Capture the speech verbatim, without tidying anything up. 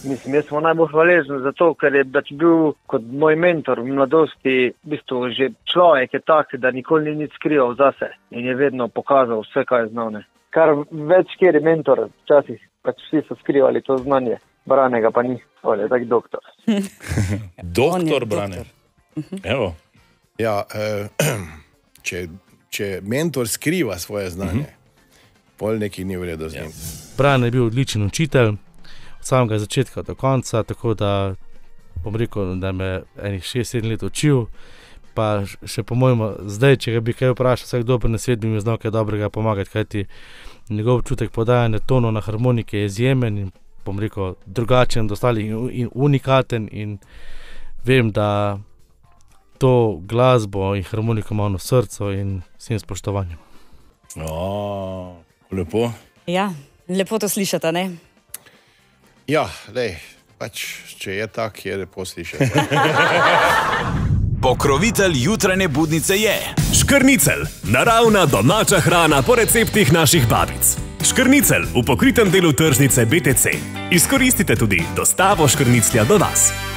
Mislim, jaz sem najbolj hvaležen za to, ker je pač bil kot moj mentor v mladosti, v bistvu že človek je tak, da nikoli ni nič skrival zase in je vedno pokazal vse, kaj je znal. Kar več kjer je mentor, včasih pač vsi so skrivali to znanje, Branega pa ni, on je tak doktor. Doktor Brane. Evo. Ja, eh, če, če mentor skriva svoje znanje, uh-huh. pol nekaj ni v redu z njim. Brane je bil odličen učitelj, od samega začetka do konca, tako da bom rekel, da me enih šest sedem let učil, pa še po mojemu zdaj, če ga bi kaj vprašal, vsak dober nasvet bi mi znal kaj dobrega pomagati, kajti njegov občutek podajanja tonov na harmonike je izjemen in bom rekel drugačen od ostalih in unikaten in vem, da to glasbo in harmoniko ima v srcu in vsem spoštovanjem. O, lepo. Ja, lepo to slišate, ne? Ja, lej, pač, če je tak, je lepo slišati. Pokrovitelj jutranje budnice je Škrnicelj, naravna domača hrana po receptih naših babic. Škrnicelj v pokritem delu tržnice B T C. Izkoristite tudi dostavo škrniclja do vas.